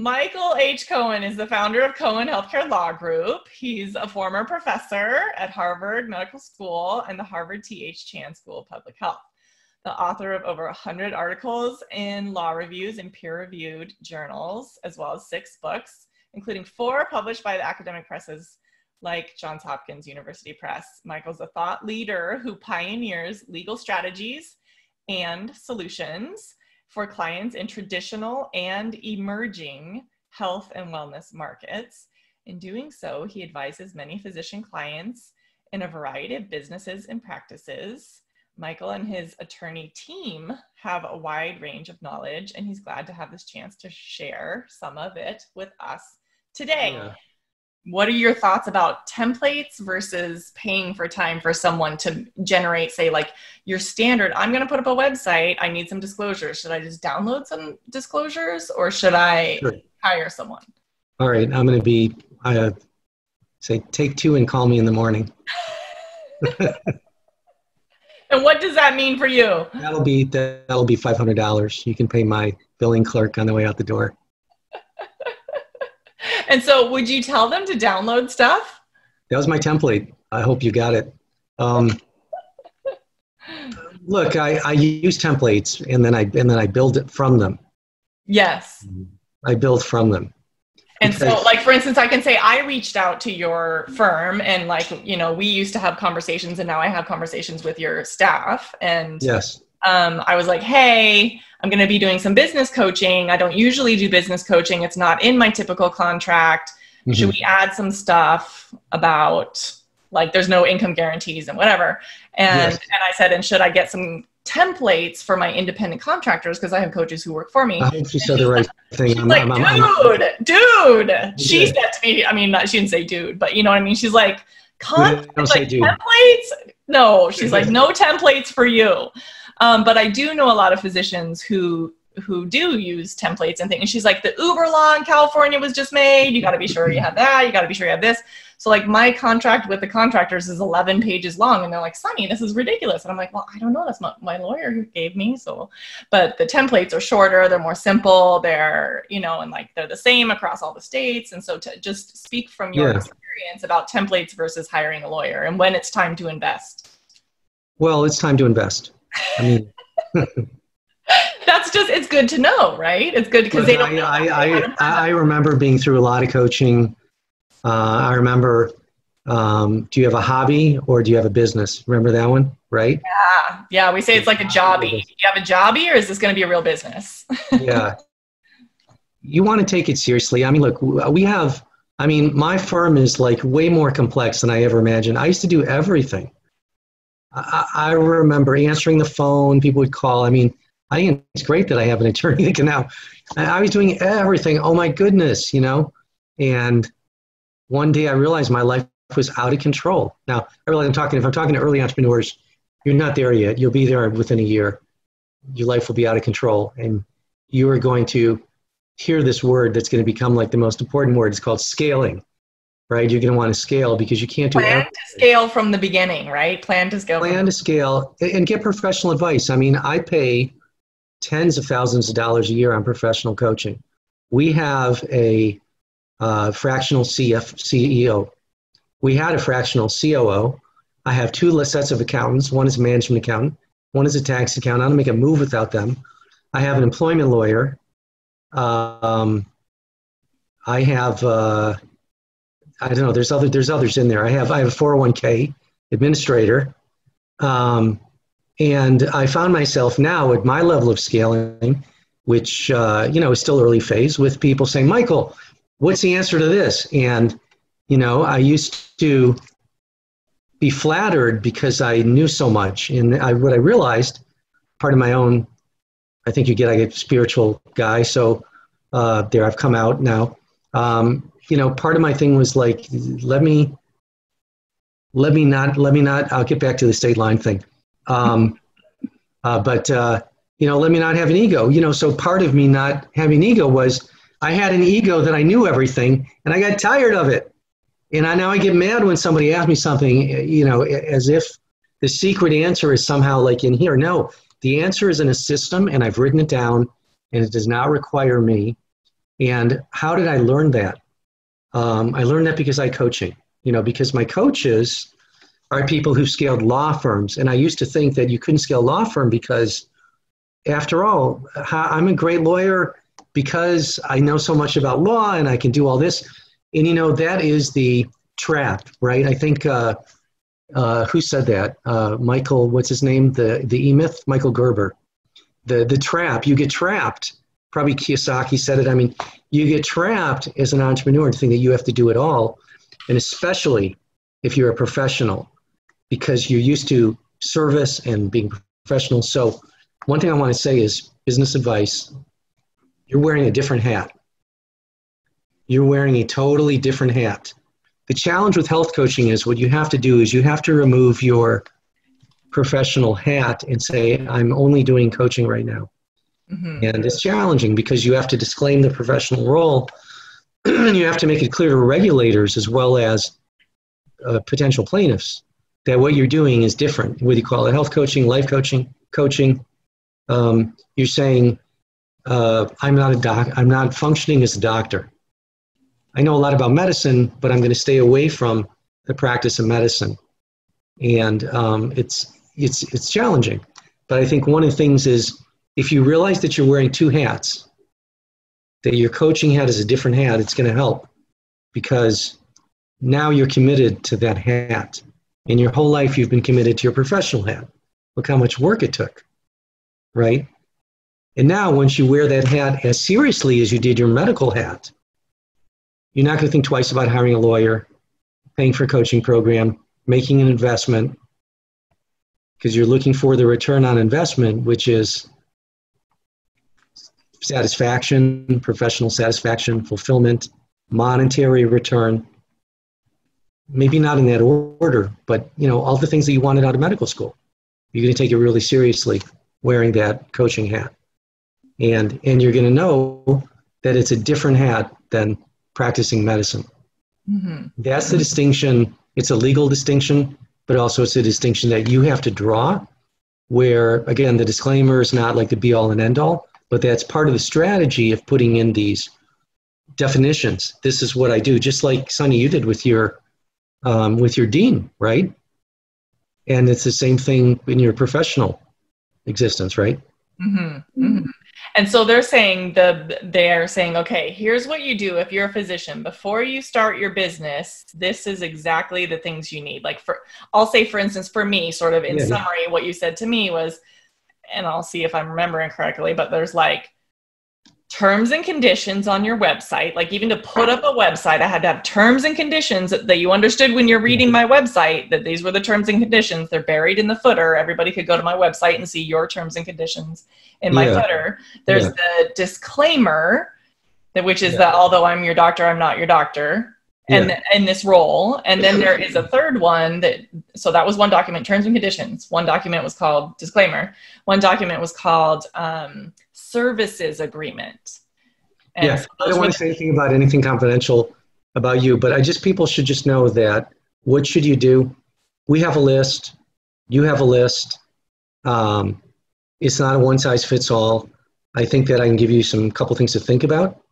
Michael H. Cohen is the founder of Cohen Healthcare Law Group. He's a former professor at Harvard Medical School and the Harvard T.H. Chan School of Public Health. The author of over 100 articles in law reviews and peer-reviewed journals, as well as 6 books, including 4 published by the academic presses like Johns Hopkins University Press. Michael's a thought leader who pioneers legal strategies and solutions for clients in traditional and emerging health and wellness markets. In doing so, he advises many physician clients in a variety of businesses and practices. Michael and his attorney team have a wide range of knowledge, and he's glad to have this chance to share some of it with us today. Yeah. What are your thoughts about templates versus paying for time for someone to generate, say, like your standard, I'm going to put up a website, I need some disclosures. Should I just download some disclosures or should I hire someone? All right. I'm going to say take 2 and call me in the morning. And what does that mean for you? That'll be $500. You can pay my billing clerk on the way out the door. And so would you tell them to download stuff? That was my template. I hope you got it. Look, I use templates and then I build it from them. Yes. I build from them. And so, like, for instance, I can say I reached out to your firm and, like, you know, we used to have conversations and now I have conversations with your staff. And yes. I was like, hey, I'm going to be doing some business coaching. I don't usually do business coaching. It's not in my typical contract. Mm-hmm. Should we add some stuff about, like, there's no income guarantees and whatever. And, and I said, and should I get some templates for my independent contractors? Because I have coaches who work for me. I hope she said the right thing. She's like, dude. She said to me, I mean, she didn't say dude, but you know what I mean? She's like, templates? No, she's like, no templates for you. But I do know a lot of physicians who do use templates and things. And she's like, the Uber law in California was just made. You got to be sure you have that. You got to be sure you have this. So, like, my contract with the contractors is 11 pages long. And they're like, Sunny, this is ridiculous. And I'm like, well, I don't know. That's what my lawyer who gave me. So, but the templates are shorter. They're more simple. They're, you know, and like they're the same across all the states. And so to just speak from your experience about templates versus hiring a lawyer and when it's time to invest. Well, it's time to invest. I mean, that's just, it's good to know, right? It's good because they don't know. I remember being through a lot of coaching. I remember, do you have a hobby or do you have a business? Remember that one, right? Yeah. We say it's like a jobby. Do you have a jobby or is this going to be a real business? Yeah. You want to take it seriously. I mean, look, my firm is like way more complex than I ever imagined. I used to do everything. I remember answering the phone, people would call. I mean, I think it's great that I have an attorney that can now, I was doing everything. Oh my goodness, you know? And one day I realized my life was out of control. Now, I realize if I'm talking to early entrepreneurs, you're not there yet. You'll be there within a year. Your life will be out of control. And you are going to hear this word that's going to become like the most important word. It's called scaling. Right? You're going to want to scale because you can't do everything. Plan to scale from the beginning, right? Plan to scale and get professional advice. I mean, I pay tens of thousands of dollars a year on professional coaching. We have a fractional CEO. We had a fractional COO. I have 2 sets of accountants. One is a management accountant. One is a tax accountant. I don't make a move without them. I have an employment lawyer. I have... I don't know. There's others in there. I have a 401k administrator, and I found myself now at my level of scaling, which is still early phase, with people saying, Michael, what's the answer to this? And I used to be flattered because I knew so much, and what I realized, part of my own, I think I get a spiritual guy, so there I've come out now. Part of my thing was like, let me not, I'll get back to the state line thing. Let me not have an ego, so part of me not having ego was I had an ego that I knew everything and I got tired of it. And now I get mad when somebody asks me something, as if the secret answer is somehow like in here. No, the answer is in a system and I've written it down and it does not require me. And how did I learn that? I learned that because I coaching, because my coaches are people who scaled law firms. And I used to think that you couldn't scale a law firm because, after all, I'm a great lawyer because I know so much about law and I can do all this. And, that is the trap, right? I think, who said that? Michael, what's his name? The E-Myth? Michael Gerber. The trap, you get trapped. Probably Kiyosaki said it. I mean, you get trapped as an entrepreneur to think that you have to do it all. And especially if you're a professional, because you're used to service and being professional. So one thing I want to say is business advice. You're wearing a different hat. You're wearing a totally different hat. The challenge with health coaching is what you have to do is you have to remove your professional hat and say, I'm only doing coaching right now. Mm-hmm. And it's challenging because you have to disclaim the professional role and you have to make it clear to regulators as well as potential plaintiffs that what you're doing is different. Whether you call it health coaching, life coaching, you're saying, I'm not functioning as a doctor. I know a lot about medicine, but I'm going to stay away from the practice of medicine. And it's challenging. But I think one of the things is if you realize that you're wearing two hats, that your coaching hat is a different hat, it's going to help because now you're committed to that hat. In your whole life, you've been committed to your professional hat. Look how much work it took, right? And now once you wear that hat as seriously as you did your medical hat, you're not going to think twice about hiring a lawyer, paying for a coaching program, making an investment, because you're looking for the return on investment, which is satisfaction, professional satisfaction, fulfillment, monetary return. Maybe not in that order, but all the things that you wanted out of medical school. You're going to take it really seriously wearing that coaching hat. And you're going to know that it's a different hat than practicing medicine. Mm-hmm. That's the distinction. It's a legal distinction, but also it's a distinction that you have to draw where, again, the disclaimer is not like the be-all and end-all, but that's part of the strategy of putting in these definitions. This is what I do, just like, Sonny, you did with your dean, right? And it's the same thing in your professional existence, right? Mm-hmm. Mm-hmm. And so they're saying, okay, here's what you do if you're a physician. Before you start your business, this is exactly the things you need. Like I'll say, for instance, for me, sort of in summary, what you said to me was, and I'll see if I'm remembering correctly, but there's like terms and conditions on your website. Like even to put up a website, I had to have terms and conditions that you understood when you're reading my website, that these were the terms and conditions. They're buried in the footer. Everybody could go to my website and see your terms and conditions in my footer. There's the disclaimer, which is that although I'm your doctor, I'm not your doctor. And in this role. And then there is a third one so that was one document, terms and conditions. One document was called disclaimer. One document was called services agreement. And so I don't want to say anything about anything confidential about you, but people should just know that what should you do? We have a list. You have a list. It's not a one size fits all. I think that I can give you couple things to think about.